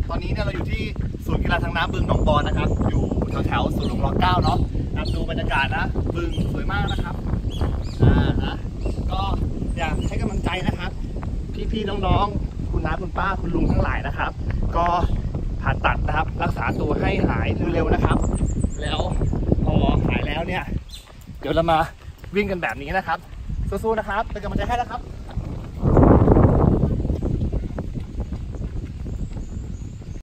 ตอนนี้เนี่ยเราอยู่ที่ศูนย์กีฬาทางน้ำบึงหนองบอนนะครับอยู่แถวสวนหลวงร9เนาะดูบรรยากาศนะบึงสวยมากนะครับนะก็อยากให้กำลังใจนะครับพี่ๆน้องๆคุณน้าคุณป้าคุณลุงทั้งหลายนะครับก็ผ่าตัดนะครับรักษาตัวให้หายเร็วๆนะครับแล้วพอหายแล้วเนี่ยเดี๋ยวเรามาวิ่งกันแบบนี้นะครับสู้ๆนะครับเป็นกำลังใจให้นะครับ